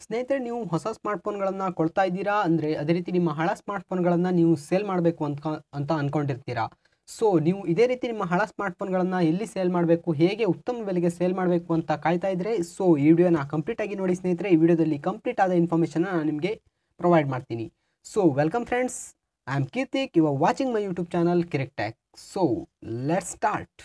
ಸ್ನೇಹಿತರೆ, ನೀವು ಹೊಸ ಸ್ಮಾರ್ಟ್‌ಫೋನ್‌ಗಳನ್ನು ಕೊಳ್ತಾ ಇದ್ದೀರಾ ಅಂದರೆ, ಅದೇ ರೀತಿ ನಿಮ್ಮ ಹಳ ಸ್ಮಾರ್ಟ್‌ಫೋನ್‌ಗಳನ್ನು ನೀವು ಸೇಲ್ ಮಾಡಬೇಕು ಅಂತ ಅಂದ್ಕೊಂಡಿರ್ತೀರಾ. ಸೊ, ನೀವು ಇದೇ ರೀತಿ ನಿಮ್ಮ ಹಳ ಸ್ಮಾರ್ಟ್‌ಫೋನ್‌ಗಳನ್ನು ಎಲ್ಲಿ ಸೇಲ್ ಮಾಡಬೇಕು, ಹೇಗೆ ಉತ್ತಮ ಬೆಲೆಗೆ ಸೇಲ್ ಮಾಡಬೇಕು ಅಂತ ಕಾಯ್ತಾ ಇದ್ದರೆ, ಸೊ ಈ ವಿಡಿಯೋನ ಕಂಪ್ಲೀಟಾಗಿ ನೋಡಿ ಸ್ನೇಹಿತರೆ. ಈ ವಿಡಿಯೋದಲ್ಲಿ ಕಂಪ್ಲೀಟ್ ಆದ ಇನ್ಫಾರ್ಮೇಷನ್ನ ನಾನು ನಿಮಗೆ ಪ್ರೊವೈಡ್ ಮಾಡ್ತೀನಿ. So, welcome friends, I am Keerthik, you are watching my YouTube channel Kirik tech. So, let's start.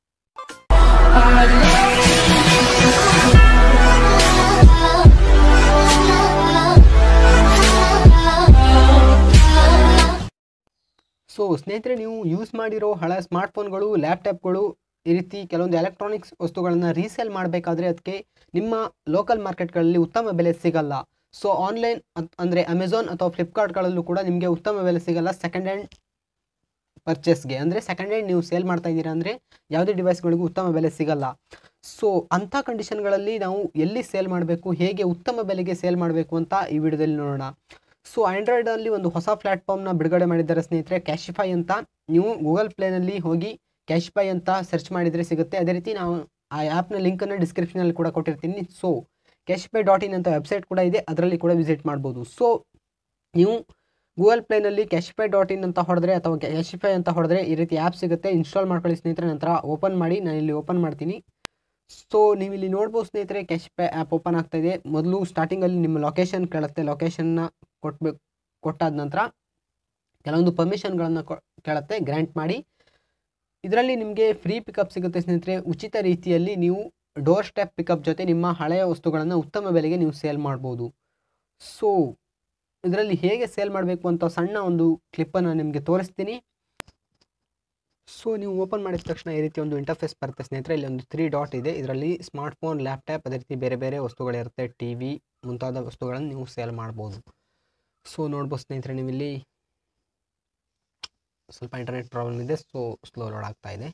So ಸ್ನೇಹಿತರೆ, ನೀವು ಯೂಸ್ ಮಾಡಿರೋ ಹಳೆ ಸ್ಮಾರ್ಟ್‌ಫೋನ್ಗಳು, ಲ್ಯಾಪ್‌ಟಾಪ್‌ಗಳು, ಈ ರೀತಿ ಕೆಲವೊಂದು ಎಲೆಕ್ಟ್ರಾನಿಕ್ಸ್ ವಸ್ತುಗಳನ್ನು ರೀಸೇಲ್ ಮಾಡಬೇಕಾದ್ರೆ ಅದಕ್ಕೆ ನಿಮ್ಮ ಲೋಕಲ್ ಮಾರ್ಕೆಟ್‌ಗಳಲ್ಲಿ ಉತ್ತಮ ಬೆಲೆ ಸಿಗಲ್ಲ. ಸೊ ಆನ್‌ಲೈನ್ ಅಂದರೆ ಅಮೆಜಾನ್ ಅಥವಾ ಫ್ಲಿಪ್‌ಕಾರ್ಟ್‌ಗಳಲ್ಲೂ ಕೂಡ ನಿಮಗೆ ಉತ್ತಮ ಬೆಲೆ ಸಿಗಲ್ಲ ಸೆಕೆಂಡ್ ಹ್ಯಾಂಡ್ ಪರ್ಚೇಸ್‌ಗೆ. ಅಂದರೆ ಸೆಕೆಂಡ್ ಹ್ಯಾಂಡ್ ನೀವು ಸೇಲ್ ಮಾಡ್ತಾ ಇದ್ದೀರಾ ಅಂದರೆ ಯಾವುದೇ ಡಿವೈಸ್ಗಳಿಗೂ ಉತ್ತಮ ಬೆಲೆ ಸಿಗಲ್ಲ. ಸೊ ಅಂಥ ಕಂಡೀಷನ್‌ಗಳಲ್ಲಿ ನಾವು ಎಲ್ಲಿ ಸೇಲ್ ಮಾಡಬೇಕು, ಹೇಗೆ ಉತ್ತಮ ಬೆಲೆಗೆ ಸೇಲ್ ಮಾಡಬೇಕು ಅಂತ ಈ ವಿಡಿಯೋದಲ್ಲಿ ನೋಡೋಣ. ಸೊ ಆಂಡ್ರಾಯ್ಡಲ್ಲಿ ಒಂದು ಹೊಸ ಪ್ಲ್ಯಾಟ್ಫಾರ್ಮ್ನ ಬಿಡುಗಡೆ ಮಾಡಿದ್ದಾರೆ ಸ್ನೇಹಿತರೆ, ಕ್ಯಾಶಿಫೈ ಅಂತ. ನೀವು ಗೂಗಲ್ ಪ್ಲೇನಲ್ಲಿ ಹೋಗಿ ಕ್ಯಾಶಿಫೈ ಅಂತ ಸರ್ಚ್ ಮಾಡಿದರೆ ಸಿಗುತ್ತೆ. ಅದೇ ರೀತಿ ನಾವು ಆ ಆ್ಯಪ್ನ ಲಿಂಕನ್ನು ಡಿಸ್ಕ್ರಿಪ್ಷನಲ್ಲಿ ಕೂಡ ಕೊಟ್ಟಿರ್ತೀನಿ. ಸೊ ಕ್ಯಾಶಿಫೈ.in ಅಂತ ವೆಬ್ಸೈಟ್ ಕೂಡ ಇದೆ, ಅದರಲ್ಲಿ ಕೂಡ ವಿಸಿಟ್ ಮಾಡ್ಬೋದು. ಸೊ ನೀವು ಗೂಗಲ್ ಪ್ಲೇನಲ್ಲಿ ಕ್ಯಾಶಿಫೈ.in ಅಂತ ಹೊಡೆದ್ರೆ ಅಥವಾ ಕ್ಯಾಶಿಫೈ ಅಂತ ಹೊಡೆದ್ರೆ ಈ ರೀತಿ ಆ್ಯಪ್ ಸಿಗುತ್ತೆ. ಇನ್ಸ್ಟಾಲ್ ಮಾಡ್ಕೊಳ್ಳಿ ಸ್ನೇಹಿತರೆ. ನಂತರ ಓಪನ್ ಮಾಡಿ, ನಾನು ಇಲ್ಲಿ ಓಪನ್ ಮಾಡ್ತೀನಿ. ಸೊ ನೀವು ಇಲ್ಲಿ ನೋಡ್ಬೋದು ಸ್ನೇಹಿತರೆ, ಕ್ಯಾಶಿಫೈ ಆ್ಯಪ್ ಓಪನ್ ಆಗ್ತಾ ಇದೆ. ಮೊದಲು ಸ್ಟಾರ್ಟಿಂಗಲ್ಲಿ ನಿಮ್ಮ ಲೊಕೇಶನ್ ಕೇಳುತ್ತೆ. ಲೊಕೇಶನ್ನ ಕೊಟ್ಟಾದ ನಂತರ ಕೆಲವೊಂದು ಪರ್ಮಿಷನ್ಗಳನ್ನು ಕೇಳುತ್ತೆ, ಗ್ರ್ಯಾಂಟ್ ಮಾಡಿ. ಇದರಲ್ಲಿ ನಿಮಗೆ ಫ್ರೀ ಪಿಕಪ್ ಸಿಗುತ್ತೆ ಸ್ನೇಹಿತರೆ. ಉಚಿತ ರೀತಿಯಲ್ಲಿ ನೀವು ಡೋರ್ ಸ್ಟೆಪ್ ಪಿಕಪ್ ಜೊತೆ ನಿಮ್ಮ ಹಳೆಯ ವಸ್ತುಗಳನ್ನು ಉತ್ತಮ ಬೆಲೆಗೆ ನೀವು ಸೇಲ್ ಮಾಡ್ಬೋದು. ಸೊ ಇದರಲ್ಲಿ ಹೇಗೆ ಸೇಲ್ ಮಾಡಬೇಕು ಅಂತ ಸಣ್ಣ ಒಂದು ಕ್ಲಿಪ್ಪನ್ನು ನಿಮಗೆ ತೋರಿಸ್ತೀನಿ. ಸೊ ನೀವು ಓಪನ್ ಮಾಡಿದ ತಕ್ಷಣ ಈ ರೀತಿ ಒಂದು ಇಂಟರ್ಫೇಸ್ ಬರುತ್ತೆ ಸ್ನೇಹಿತರೆ. ಇಲ್ಲಿ ಒಂದು 3 ಡಾಟ್ ಇದೆ. ಇದರಲ್ಲಿ ಸ್ಮಾರ್ಟ್‌ಫೋನ್, ಲ್ಯಾಪ್‌ಟಾಪ್, ಅದೇ ರೀತಿ ಬೇರೆ ಬೇರೆ ವಸ್ತುಗಳಿರುತ್ತೆ, ಟಿವಿ ಮುಂತಾದ ವಸ್ತುಗಳನ್ನು ನೀವು ಸೇಲ್ ಮಾಡ್ಬೋದು. ಸೊ ನೋಡ್ಬೋದು ಸ್ನೇಹಿತರೆ, ನೀವು ಇಲ್ಲಿ ಸ್ವಲ್ಪ ಇಂಟರ್ನೆಟ್ ಪ್ರಾಬ್ಲಮ್ ಇದೆ, ಸೊ ಸ್ಲೋ ಲೋಡ್ ಆಗ್ತಾ ಇದೆ.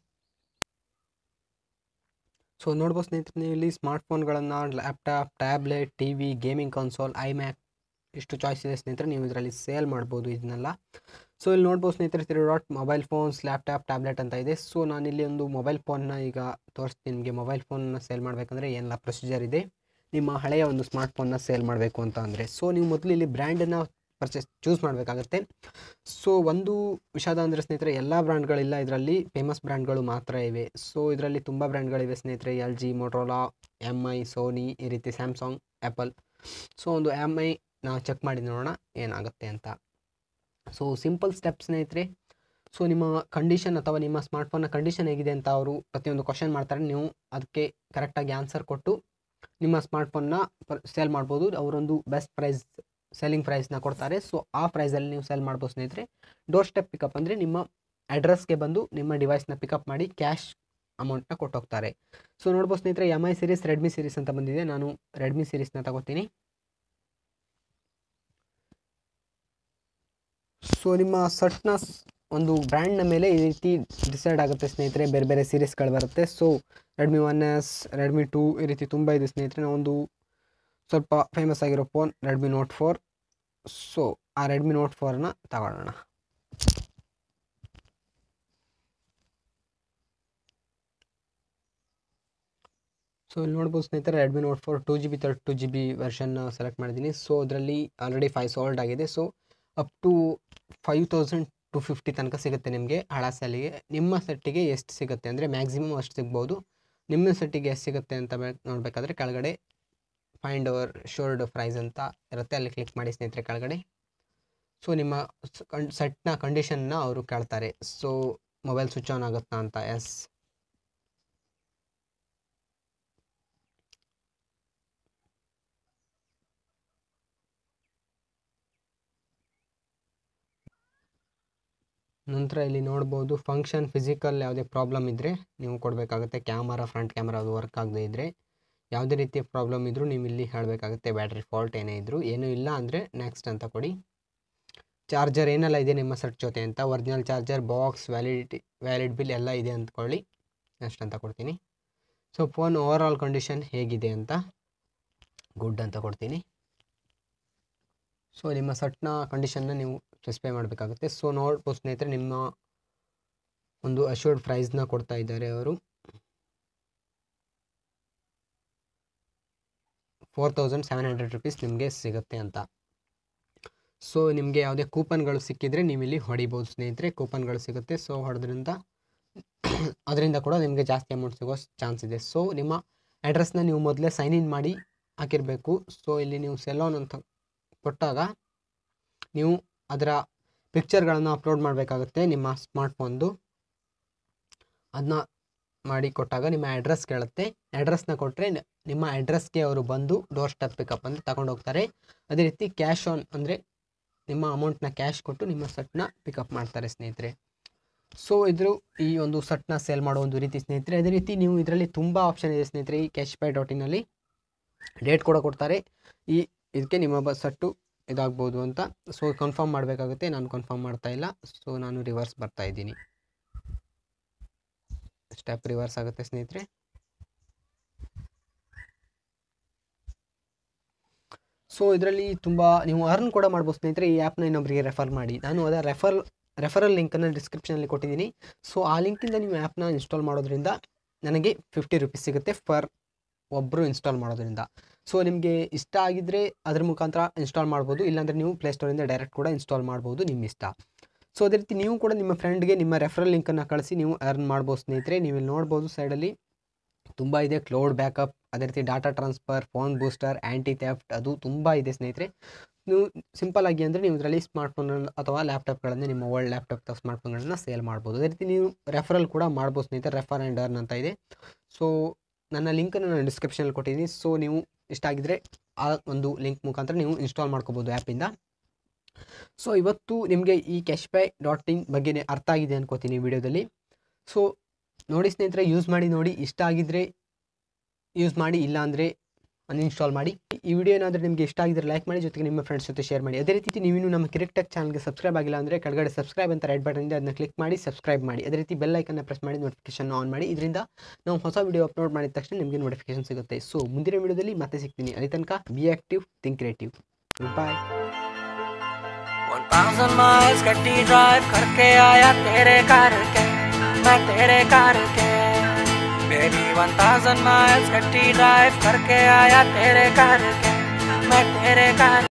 ಸೊ ನೋಡ್ಬೋದು ಸ್ನೇಹಿತರೆ, ನೀವು ಇಲ್ಲಿ ಸ್ಮಾರ್ಟ್‌ಫೋನ್ಗಳನ್ನು, laptop, tablet, TV, gaming console, iMac ಇಷ್ಟು ಚಾಯ್ಸ್ ಇದೆ ಸ್ನೇಹಿತರೆ. ನೀವು ಇದರಲ್ಲಿ ಸೇಲ್ ಮಾಡ್ಬೋದು ಇದನ್ನೆಲ್ಲ. ಸೊ ಇಲ್ಲಿ ನೋಡ್ಬೋದು ಸ್ನೇಹಿತರೆ, 3 dot mobile phones, laptop, tablet ಅಂತ ಇದೆ. ಸೊ ನಾನಿಲ್ಲಿ ಒಂದು ಮೊಬೈಲ್ ಫೋನ್ನ ಈಗ ತೋರಿಸ್ತೀನಿ ನಿಮಗೆ. ಮೊಬೈಲ್ ಫೋನ್ನ ಸೇಲ್ ಮಾಡಬೇಕಂದ್ರೆ ಏನೆಲ್ಲ ಪ್ರೊಸೀಜರ್ ಇದೆ ನಿಮ್ಮ ಹಳೆಯ ಒಂದು ಸ್ಮಾರ್ಟ್‌ಫೋನ್ನ ಸೇಲ್ ಮಾಡಬೇಕು ಅಂತ ಅಂದರೆ. ಸೊ ನೀವು ಮೊದಲು ಇಲ್ಲಿ ಬ್ರ್ಯಾಂಡನ್ನು ಚೂಸ್ ಮಾಡಬೇಕಾಗತ್ತೆ. ಸೊ ಒಂದು ವಿಷಾದ ಅಂದರೆ ಸ್ನೇಹಿತರೆ, ಎಲ್ಲ ಬ್ರ್ಯಾಂಡ್ಗಳಿಲ್ಲ ಇದರಲ್ಲಿ, ಫೇಮಸ್ ಬ್ರ್ಯಾಂಡ್ಗಳು ಮಾತ್ರ ಇವೆ. ಸೊ ಇದರಲ್ಲಿ ತುಂಬ ಬ್ರ್ಯಾಂಡ್ಗಳಿವೆ ಸ್ನೇಹಿತರೆ. LG, ಮೊಟೊರೋಲಾ, MI, ಸೋನಿ, ಈ ರೀತಿ ಸ್ಯಾಮ್ಸಂಗ್, ಆ್ಯಪಲ್. ಸೊ ಒಂದು MI ನಾವು ಚೆಕ್ ಮಾಡಿ ನೋಡೋಣ ಏನಾಗುತ್ತೆ ಅಂತ. ಸೊ ಸಿಂಪಲ್ ಸ್ಟೆಪ್ ಸ್ನೇಹಿತರೆ. ಸೊ ನಿಮ್ಮ ಕಂಡೀಷನ್ ಅಥವಾ ನಿಮ್ಮ ಸ್ಮಾರ್ಟ್‌ಫೋನ್ನ ಕಂಡೀಷನ್ ಹೇಗಿದೆ ಅಂತ ಅವರು ಪ್ರತಿಯೊಂದು ಕ್ವಶನ್ ಮಾಡ್ತಾರೆ. ನೀವು ಅದಕ್ಕೆ ಕರೆಕ್ಟಾಗಿ ಆನ್ಸರ್ ಕೊಟ್ಟು ನಿಮ್ಮ ಸ್ಮಾರ್ಟ್‌ಫೋನ್ನ ಸೇಲ್ ಮಾಡ್ಬೋದು. ಅವರೊಂದು ಬೆಸ್ಟ್ ಪ್ರೈಸ್, ಸೆಲ್ಲಿಂಗ್ ಪ್ರೈಸ್ನ ಕೊಡ್ತಾರೆ. ಸೊ ಆ ಪ್ರೈಸಲ್ಲಿ ನೀವು ಸೇಲ್ ಮಾಡ್ಬೋದು ಸ್ನೇಹಿತರೆ. ಡೋರ್ ಸ್ಟೆಪ್ ಪಿಕಪ್ ಅಂದರೆ ನಿಮ್ಮ ಅಡ್ರೆಸ್ಗೆ ಬಂದು ನಿಮ್ಮ ಡಿವೈಸ್ನ ಪಿಕಪ್ ಮಾಡಿ ಕ್ಯಾಶ್ ಅಮೌಂಟ್ನ ಕೊಟ್ಟೋಗ್ತಾರೆ. ಸೊ ನೋಡ್ಬೋದು ಸ್ನೇಹಿತರೆ, MI ಸೀರೀಸ್, ರೆಡ್ಮಿ ಸೀರೀಸ್ ಅಂತ ಬಂದಿದೆ. ನಾನು ರೆಡ್ಮಿ ಸೀರೀಸ್ನ ತಗೋತೀನಿ. ಸೊ ನಿಮ್ಮ ಸೆಟ್ನ ಒಂದು ಬ್ರ್ಯಾಂಡ್ನ ಮೇಲೆ ಈ ರೀತಿ ಡಿಸೈಡ್ ಆಗುತ್ತೆ ಸ್ನೇಹಿತರೆ. ಬೇರೆ ಬೇರೆ ಸೀರೀಸ್ಗಳು ಬರುತ್ತೆ. ಸೊ ರೆಡ್ಮಿ 1S, ರೆಡ್ಮಿ 2 ಈ ರೀತಿ ತುಂಬ ಇದೆ ಸ್ನೇಹಿತರೆ. ನಾವೊಂದು ಸ್ವಲ್ಪ ಫೇಮಸ್ ಆಗಿರೋ ಫೋನ್ ರೆಡ್ಮಿ ನೋಟ್ 4. ಸೊ ಆ ರೆಡ್ಮಿ ನೋಟ್ 4ನ ತಗೊಳ್ಳೋಣ. ಸೊ ಇಲ್ಲಿ ನೋಡ್ಬೋದು ಸ್ನೇಹಿತರೆ, ರೆಡ್ಮಿ ನೋಟ್ 4 2GB 32GB ವರ್ಷನ್ನ ಸೆಲೆಕ್ಟ್ ಮಾಡಿದ್ದೀನಿ. ಸೊ ಅದರಲ್ಲಿ ಆಲ್ರೆಡಿ 5 ಸೋಲ್ಡ್ ಆಗಿದೆ. ಸೊ ಅಪ್ ಟು 5250 ತನಕ ಸಿಗುತ್ತೆ ನಿಮಗೆ ಹಳ ಸೆಲ್ಲಿಗೆ. ನಿಮ್ಮ ಸೆಟ್ಟಿಗೆ ಎಷ್ಟು ಸಿಗುತ್ತೆ ಅಂದರೆ ಮ್ಯಾಕ್ಸಿಮಮ್ ಅಷ್ಟು ಸಿಗ್ಬೋದು. ನಿಮ್ಮ ಸೆಟ್ಟಿಗೆ ಎಷ್ಟು ಸಿಗುತ್ತೆ ಅಂತ ನೋಡಬೇಕಾದ್ರೆ ಕೆಳಗಡೆ ಫೈಂಡ್ ಅವರ್ ಶೋರ್ಡ್ ಪ್ರೈಸ್ ಅಂತ ಇರುತ್ತೆ, ಅಲ್ಲಿ ಕ್ಲಿಕ್ ಮಾಡಿ ಸ್ನೇಹಿತರೆ ಕೆಳಗಡೆ. ಸೊ ನಿಮ್ಮ ಸೆಟ್ನ ಕಂಡೀಷನ್ನ ಅವರು ಕೇಳ್ತಾರೆ. ಸೊ ಮೊಬೈಲ್ ಸ್ವಿಚ್ ಆನ್ ಆಗುತ್ತಾ ಅಂತ. ಎಸ್. ನಂತರ ಇಲ್ಲಿ ನೋಡ್ಬೋದು ಫಂಕ್ಷನ್, ಫಿಸಿಕಲ್ ಯಾವುದೇ ಪ್ರಾಬ್ಲಮ್ ಇದ್ದರೆ ನೀವು ಕೊಡಬೇಕಾಗುತ್ತೆ. ಕ್ಯಾಮರಾ, ಫ್ರಂಟ್ ಕ್ಯಾಮರಾ ಅದು ವರ್ಕ್ ಆಗದೇ ಇದ್ದರೆ, ಯಾವುದೇ ರೀತಿಯ ಪ್ರಾಬ್ಲಮ್ ಇದ್ದರೂ ನೀವು ಇಲ್ಲಿ ಹೇಳಬೇಕಾಗುತ್ತೆ. ಬ್ಯಾಟ್ರಿ ಫಾಲ್ಟ್ ಏನೇ ಇದ್ದರೂ. ಏನೂ ಇಲ್ಲ ಅಂದರೆ ನೆಕ್ಸ್ಟ್ ಅಂತ ಕೊಡಿ. ಚಾರ್ಜರ್ ಏನೆಲ್ಲ ಇದೆ ನಿಮ್ಮ ಸೆಟ್ ಜೊತೆ ಅಂತ, original charger, box, valid bill ಎಲ್ಲ ಇದೆ ಅಂದ್ಕೊಳ್ಳಿ. ನೆಕ್ಸ್ಟ್ ಅಂತ ಕೊಡ್ತೀನಿ. So phone over all condition ಹೇಗಿದೆ ಅಂತ, ಗುಡ್ ಅಂತ ಕೊಡ್ತೀನಿ. ಸೊ ನಿಮ್ಮ ಸೆಟ್ನ ಕಂಡೀಷನ್ನ ನೀವು ಸ್ಪೆಸಿಫೈ ಮಾಡಬೇಕಾಗುತ್ತೆ. ಸೊ ನೋಡ್ಬೋದು ಸ್ನೇಹಿತರೆ, ನಿಮ್ಮ ಒಂದು ಅಶ್ಯೂರ್ಡ್ ಪ್ರೈಸ್ನ ಕೊಡ್ತಾ ಇದ್ದಾರೆ ಅವರು. 4700 ರೂಪೀಸ್ ನಿಮಗೆ ಸಿಗುತ್ತೆ ಅಂತ. ಸೊ ನಿಮಗೆ ಯಾವುದೇ ಕೂಪನ್ಗಳು ಸಿಕ್ಕಿದರೆ ನೀವು ಇಲ್ಲಿ ಹೊಡಿಬೋದು ಸ್ನೇಹಿತರೆ. ಕೂಪನ್ಗಳು ಸಿಗುತ್ತೆ. ಸೊ ಹೊಡೆದ್ರಿಂದ ಅದರಿಂದ ಕೂಡ ನಿಮಗೆ ಜಾಸ್ತಿ ಅಮೌಂಟ್ ಸಿಗೋ ಚಾನ್ಸ್ ಇದೆ. ಸೊ ನಿಮ್ಮ ಅಡ್ರೆಸ್ನ ನೀವು ಮೊದಲೇ ಸೈನ್ ಇನ್ ಮಾಡಿ ಹಾಕಿರಬೇಕು. ಸೊ ಇಲ್ಲಿ ನೀವು ಸೆಲೋನ್ ಅಂತ ಕೊಟ್ಟಾಗ ನೀವು ಅದರ ಪಿಕ್ಚರ್ಗಳನ್ನು ಅಪ್ಲೋಡ್ ಮಾಡಬೇಕಾಗುತ್ತೆ ನಿಮ್ಮ ಸ್ಮಾರ್ಟ್ಫೋನ್ದು. ಅದನ್ನ ಮಾಡಿ ಕೊಟ್ಟಾಗ ನಿಮ್ಮ ಅಡ್ರೆಸ್ ಕೇಳುತ್ತೆ. ಅಡ್ರೆಸ್ನ ಕೊಟ್ಟರೆ ನಿಮ್ಮ ಅಡ್ರೆಸ್ಗೆ ಅವರು ಬಂದು ಡೋರ್ ಸ್ಟೆಪ್ ಪಿಕಪ್ ಅಂತ ತಗೊಂಡು ಹೋಗ್ತಾರೆ. ಅದೇ ರೀತಿ ಕ್ಯಾಶ್ ಆನ್ ಅಂದರೆ ನಿಮ್ಮ ಅಮೌಂಟ್ನ ಕ್ಯಾಶ್ ಕೊಟ್ಟು ನಿಮ್ಮ ಸೆಟ್ನ ಪಿಕಪ್ ಮಾಡ್ತಾರೆ ಸ್ನೇಹಿತರೆ. ಸೊ ಈ ಒಂದು ಸೆಟ್ನ ಸೇಲ್ ಮಾಡೋ ಒಂದು ರೀತಿ ಸ್ನೇಹಿತರೆ. ಅದೇ ರೀತಿ ನೀವು ಇದರಲ್ಲಿ ತುಂಬ ಆಪ್ಷನ್ ಇದೆ ಸ್ನೇಹಿತರೆ. ಈ cashbuy.in ಡೇಟ್ ಕೂಡ ಕೊಡ್ತಾರೆ. ಇದಕ್ಕೆ ನಿಮ್ಮ ಸೆಟ್ಟು ಇದಾಗ್ಬೋದು ಅಂತ. ಸೊ ಕನ್ಫರ್ಮ್ ಮಾಡಬೇಕಾಗುತ್ತೆ. ನಾನು ಕನ್ಫರ್ಮ್ ಮಾಡ್ತಾ ಇಲ್ಲ. ಸೊ ನಾನು ರಿವರ್ಸ್ ಬರ್ತಾ ಇದ್ದೀನಿ. ಸ್ಟೆಪ್ ರಿವರ್ಸ್ ಆಗುತ್ತೆ ಸ್ನೇಹಿತರೆ. ಸೊ ಇದರಲ್ಲಿ ತುಂಬ ನೀವು ಅರ್ನ್ ಕೂಡ ಮಾಡ್ಬೋದು ಸ್ನೇಹಿತರೆ. ಈ ಆ್ಯಪ್ನ ಇನ್ನೊಬ್ಬರಿಗೆ ರೆಫರ್ ಮಾಡಿ. ನಾನು ಅದರ ರೆಫರಲ್ ಲಿಂಕನ್ನು ಡಿಸ್ಕ್ರಿಪ್ಷನಲ್ಲಿ ಕೊಟ್ಟಿದ್ದೀನಿ. ಸೊ ಆ ಲಿಂಕಿಂದ ನೀವು ಆ್ಯಪ್ನ ಇನ್ಸ್ಟಾಲ್ ಮಾಡೋದ್ರಿಂದ ನನಗೆ 50 ರೂಪೀಸ್ ಸಿಗುತ್ತೆ ಫರ್ ಒಬ್ಬರು ಇನ್ಸ್ಟಾಲ್ ಮಾಡೋದ್ರಿಂದ. ಸೊ ನಿಮಗೆ ಇಷ್ಟ ಆಗಿದ್ದರೆ ಅದ್ರ ಮುಖಾಂತರ ಇನ್ಸ್ಟಾಲ್ ಮಾಡ್ಬೋದು. ಇಲ್ಲಾಂದರೆ ನೀವು ಪ್ಲೇಸ್ಟೋರಿಂದ ಡೈರೆಕ್ಟ್ ಕೂಡ ಇನ್ಸ್ಟಾಲ್ ಮಾಡ್ಬೋದು, ನಿಮ್ಮ ಇಷ್ಟ. ಸೊ ಅದೇ ರೀತಿ ನೀವು ಕೂಡ ನಿಮ್ಮ ಫ್ರೆಂಡ್ಗೆ ನಿಮ್ಮ ರೆಫರಲ್ ಲಿಂಕನ್ನು ಕಳಿಸಿ ನೀವು ಅರ್ನ್ ಮಾಡ್ಬೋದು ಸ್ನೇಹಿತರೆ. ನೀವು ಇಲ್ಲಿ ನೋಡ್ಬೋದು ಸೈಡಲ್ಲಿ ತುಂಬ ಇದೆ. ಕ್ಲೌಡ್ ಬ್ಯಾಕಪ್, ಅದೇ ರೀತಿ data transfer, phone booster, anti theft, ಅದು ತುಂಬ ಇದೆ ಸ್ನೇಹಿತರೆ. ನೀವು ಸಿಂಪಲ್ ಆಗಿ ಅಂದರೆ ನೀವು ಇದರಲ್ಲಿ ಸ್ಮಾರ್ಟ್ಫೋನ್ ಅಥವಾ ಲ್ಯಾಪ್ಟಾಪ್ಗಳನ್ನು, ನಿಮ್ಮ ಓಲ್ಡ್ ಲ್ಯಾಪ್ಟಾಪ್ ಅಥವಾ ಸ್ಮಾರ್ಟ್ಫೋನ್ಗಳನ್ನ ಸೇಲ್ ಮಾಡ್ಬೋದು. ಅದೇ ರೀತಿ ನೀವು ರೆಫರಲ್ ಕೂಡ ಮಾಡ್ಬೋದು ಸ್ನೇಹಿತರೆ. ರೆಫರ್ ಆ್ಯಂಡ್ ಅರ್ನ್ ಅಂತ ಇದೆ. ಸೊ ನನ್ನ ಲಿಂಕನ್ನು ನಾನು ಡಿಸ್ಕ್ರಿಪ್ಷನಲ್ಲಿ ಕೊಟ್ಟಿದ್ದೀನಿ. ಸೊ ನೀವು ಇಷ್ಟ ಆಗಿದ್ದರೆ ಆ ಒಂದು ಲಿಂಕ್ ಮುಖಾಂತರ ನೀವು ಇನ್ಸ್ಟಾಲ್ ಮಾಡ್ಕೋಬೋದು ಆ್ಯಪಿಂದ. ಸೊ ಇವತ್ತು ನಿಮಗೆ ಈ cashbuy.in ಬಗ್ಗೆ ಅರ್ಥ ಆಗಿದೆ ಅನ್ಕೋತೀನಿ ಈ ವಿಡಿಯೋದಲ್ಲಿ. ಸೊ ನೋಡಿ ಸ್ನೇಹಿತರೆ, ಯೂಸ್ ಮಾಡಿ ನೋಡಿ. ಇಷ್ಟ ಆಗಿದ್ದರೆ ಯೂಸ್ ಮಾಡಿ, ಇಲ್ಲ ಅಂದರೆ ಅನ್ಇನ್ಸ್ಟಾಲ್ ಮಾಡಿ. ಈ ವಿಡಿಯೋ ಏನಾದರೂ ನಿಮಗೆ ಇಷ್ಟ ಆಗಿದ್ದರೆ ಲೈಕ್ ಮಾಡಿ, ಜೊತೆಗೆ ನಿಮ್ಮ ಫ್ರೆಂಡ್ಸ್ ಜೊತೆ ಶೇರ್ ಮಾಡಿ. ಅದೇ ರೀತಿ ನೀವಿನ್ನೂ ನಮ್ಮ ಕ್ರಿಕೆಟೆಕ್ ಚಾನಲ್ಗೆ ಸಬ್ಸ್ಕ್ರೈಬ್ ಆಗಿಲ್ಲ ಅಂದರೆ ಕೆಳಗಡೆ ಸಬ್ಸ್ಕ್ರೈಬ್ ಅಂತ ರೆಡ್ ಬಟನ್ ಇದೆ, ಅದನ್ನ ಕ್ಲಿಕ್ ಮಾಡಿ ಸಬ್ಸ್ಕ್ರೈಬ್ ಮಾಡಿ. ಅದೇ ರೀತಿ ಬೆಲ್ ಐಕನ್ನ ಪ್ರೆಸ್ ಮಾಡಿ ನೋಟಿಫಿಕೇಶನ್ ಆನ್ ಮಾಡಿ. ಇದರಿಂದ ನಾವು ಹೊಸ ವಿಡಿಯೋ ಅಪ್ಲೋಡ್ ಮಾಡಿದ ತಕ್ಷಣ ನಿಮಗೆ ನೋಟಿಫಿಕೇಶನ್ ಸಿಗುತ್ತೆ. ಸೊ ಮುಂದಿನ ವಿಡಿಯೋದಲ್ಲಿ ಮತ್ತೆ ಸಿಗ್ತೀನಿ. ಅಲ್ಲಿ ತನಕ be active, think creative. Bye. 1000 miles गड्डी ड्राइव करके आया तेरे करके, मैं तेरे करके। बेबी 1000 miles गड्डी ड्राइव करके आया तेरे करके, मैं तेरे करके।